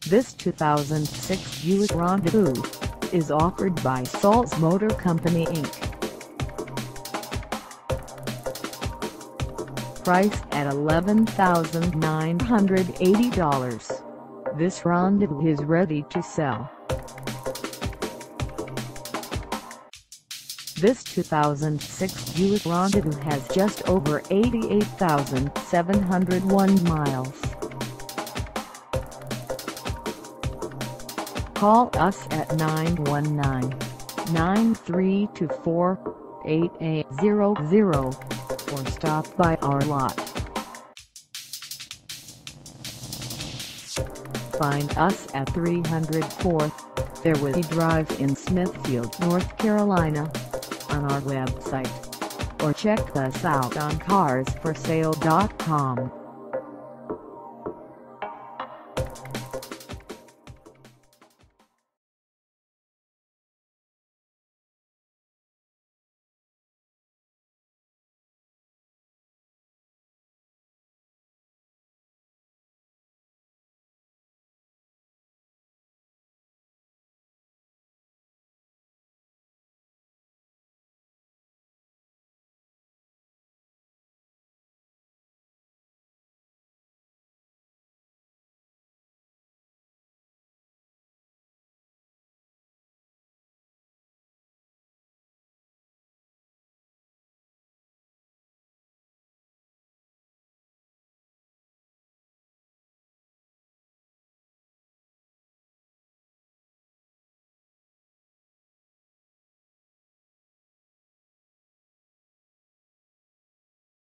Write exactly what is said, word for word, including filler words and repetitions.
This two thousand six Buick Rendezvous is offered by Sauls Motor Company Incorporated. Priced at eleven thousand nine hundred eighty dollars, this Rendezvous is ready to sell. This two thousand six Buick Rendezvous has just over eighty-eight thousand seven hundred one miles. Call us at nine one nine, nine three two four, eight eight zero zero or stop by our lot. Find us at three oh four Fareway Drive in Smithfield, North Carolina, on our website, or check us out on cars for sale dot com.